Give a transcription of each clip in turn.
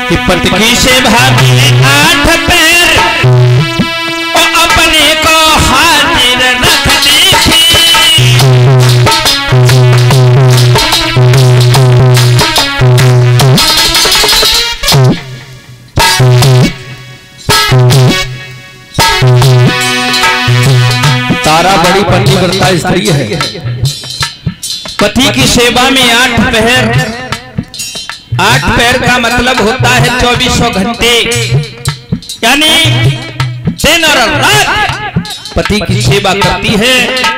कि पति की सेवा में 8 पैर और अपने को हाजिर रखने की। तारा बड़ी पतिव्रता स्त्री है। पति की सेवा में 8 पहर। 8 पैर का मतलब होता है 2400 घंटे, यानी दिन और रात पति की सेवा करती है।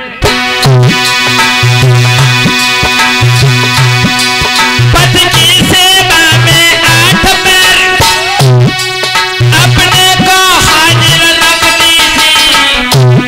पति की सेवा में 8 पैर अपने को हाजिर रखती थी।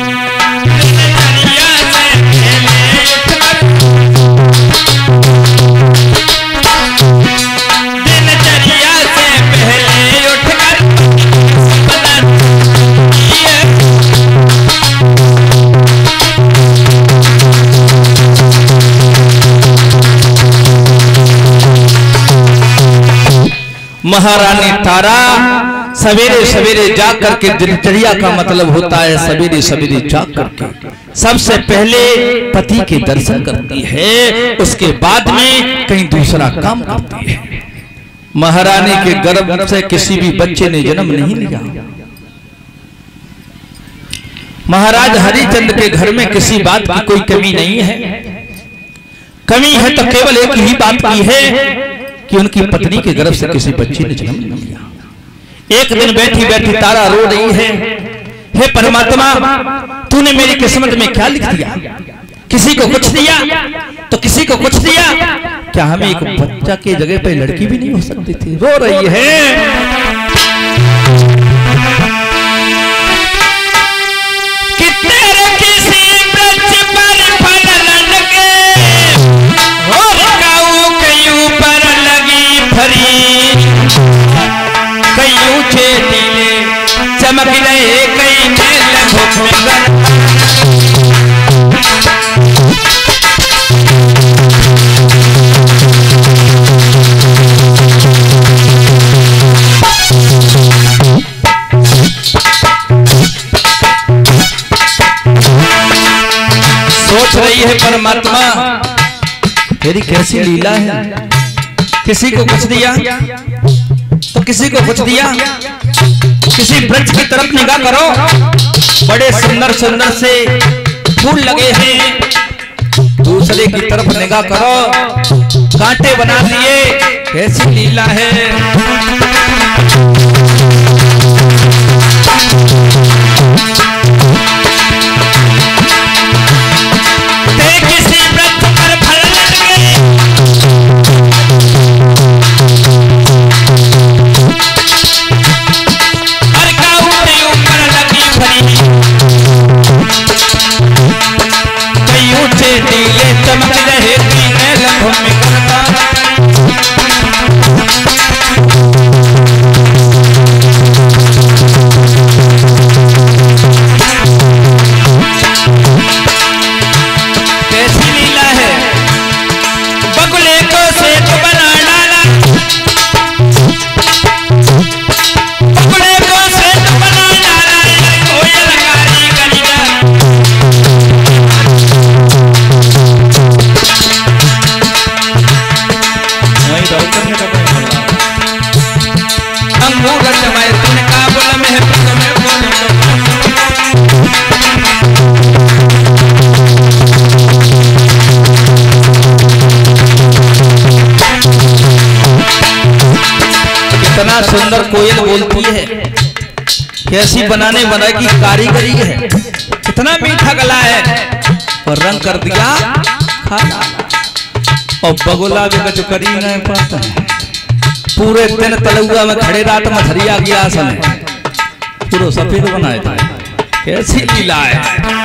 महारानी तारा सवेरे सवेरे जाग करके, दिनचर्या का मतलब होता है सवेरे सवेरे जाग करके सबसे पहले पति के दर्शन करती है, उसके बाद में कहीं दूसरा काम करती है। महारानी के गर्भ से किसी भी बच्चे ने जन्म नहीं लिया। महाराज हरिचंद्र के घर में किसी बात की कोई कमी नहीं है। कमी है तो केवल एक ही बात की है कि उनकी पत्नी के गर्भ से किसी बच्चे ने जन्म नहीं लिया। एक दिन बैठी बैठी तारा रो रही है, हे परमात्मा, तूने मेरी किस्मत में क्या लिख दिया? किसी को कुछ दिया तो किसी को कुछ दिया, क्या हमें एक बच्चा के जगह पे लड़की भी नहीं हो सकती थी? रो रही है। कई ऊंचे टीले चमक रहे, कई सोच रही है परमात्मा तेरी कैसी लीला है। किसी को कुछ दिया तो किसी को कुछ दिया। किसी वृक्ष की तरफ निगाह करो, बड़े सुंदर सुंदर से फूल लगे हैं, दूसरे की तरफ निगाह करो, कांटे बना दिए। कैसी लीला है। किसी वृक्ष पर फल लगे, टीले चमक रहे, टीले लम्हों में करता। कैसी लीला है। बगुले को सेठ बना डाला, बगुले को सेठ बना डाला, कोयल कारी कलिया। अंगूर जमाए तूने काबुल में है, में बोले कितना सुंदर कोयल बोलती है। कैसी बनाने बनाई की कारीगरी है। कितना मीठा गला है और रंग कर दिया खाना। और बगुला भी कुछ करी नहीं पाता है। पूरे दिन तलुआ में खड़े रात मछरिया की आसन है, पूरा सफेद बनाए था। कैसी लीला है।